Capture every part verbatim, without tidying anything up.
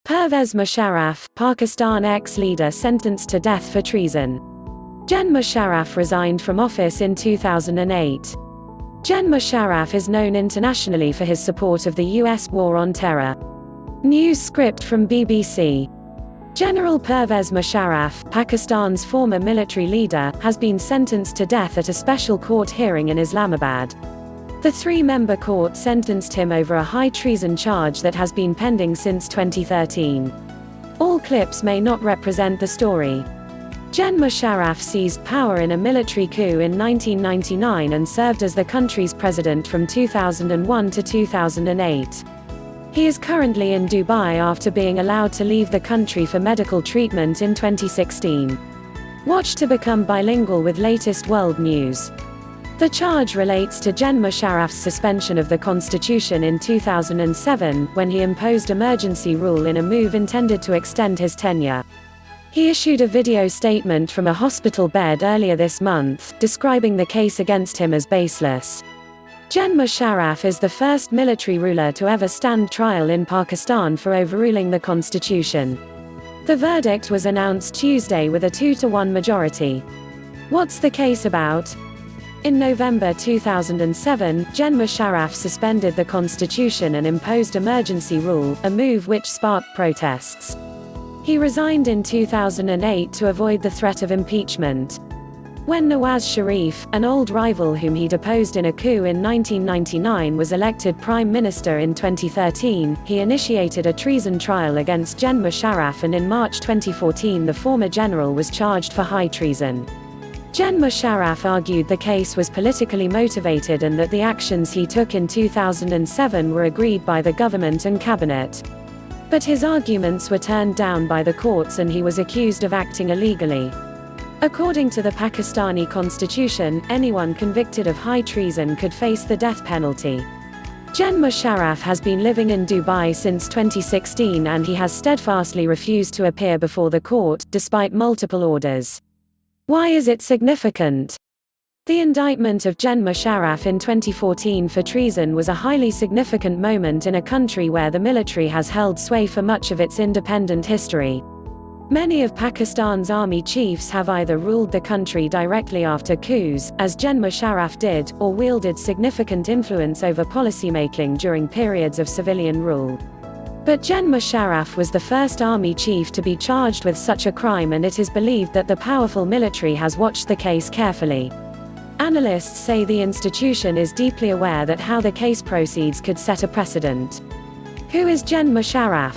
Pervez Musharraf, Pakistan ex-leader sentenced to death for treason. Gen Musharraf resigned from office in two thousand eight. Gen Musharraf is known internationally for his support of the U S war on terror. News script from B B C. General Pervez Musharraf, Pakistan's former military leader, has been sentenced to death at a special court hearing in Islamabad. The three-member court sentenced him over a high treason charge that has been pending since twenty thirteen. All clips may not represent the story. Gen Musharraf seized power in a military coup in nineteen ninety-nine and served as the country's president from two thousand one to two thousand eight. He is currently in Dubai after being allowed to leave the country for medical treatment in twenty sixteen. Watch to become bilingual with latest world news. The charge relates to Gen Musharraf's suspension of the constitution in two thousand seven, when he imposed emergency rule in a move intended to extend his tenure. He issued a video statement from a hospital bed earlier this month, describing the case against him as baseless. Gen Musharraf is the first military ruler to ever stand trial in Pakistan for overruling the constitution. The verdict was announced Tuesday with a two to one majority. What's the case about? In November two thousand seven, Gen Musharraf suspended the constitution and imposed emergency rule, a move which sparked protests. He resigned in two thousand eight to avoid the threat of impeachment. When Nawaz Sharif, an old rival whom he deposed in a coup in nineteen ninety-nine, was elected prime minister in twenty thirteen, he initiated a treason trial against Gen Musharraf, and in March twenty fourteen the former general was charged for high treason. Gen Musharraf argued the case was politically motivated and that the actions he took in two thousand seven were agreed by the government and cabinet. But his arguments were turned down by the courts and he was accused of acting illegally. According to the Pakistani constitution, anyone convicted of high treason could face the death penalty. Gen Musharraf has been living in Dubai since twenty sixteen and he has steadfastly refused to appear before the court, despite multiple orders. Why is it significant? The indictment of Gen Musharraf in twenty fourteen for treason was a highly significant moment in a country where the military has held sway for much of its independent history. Many of Pakistan's army chiefs have either ruled the country directly after coups, as Gen Musharraf did, or wielded significant influence over policymaking during periods of civilian rule. But Gen Musharraf was the first army chief to be charged with such a crime, and it is believed that the powerful military has watched the case carefully. Analysts say the institution is deeply aware that how the case proceeds could set a precedent. Who is Gen Musharraf?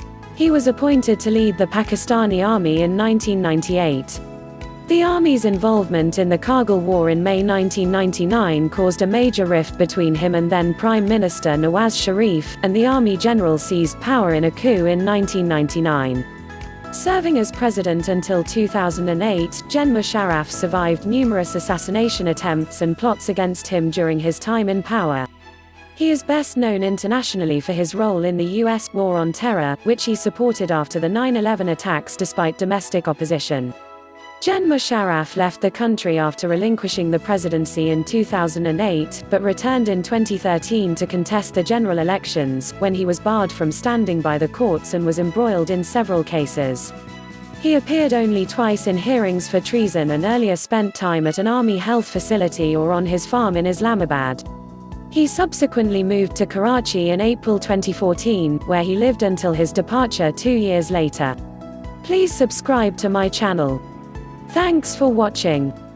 He was appointed to lead the Pakistani army in nineteen ninety-eight. The army's involvement in the Kargil War in May nineteen ninety-nine caused a major rift between him and then Prime Minister Nawaz Sharif, and the army general seized power in a coup in nineteen ninety-nine. Serving as president until two thousand eight, Gen Musharraf survived numerous assassination attempts and plots against him during his time in power. He is best known internationally for his role in the U S war on terror, which he supported after the nine eleven attacks despite domestic opposition. Gen Musharraf left the country after relinquishing the presidency in two thousand eight, but returned in twenty thirteen to contest the general elections, when he was barred from standing by the courts and was embroiled in several cases. He appeared only twice in hearings for treason and earlier spent time at an army health facility or on his farm in Islamabad. He subsequently moved to Karachi in April twenty fourteen, where he lived until his departure two years later. Please subscribe to my channel. Thanks for watching.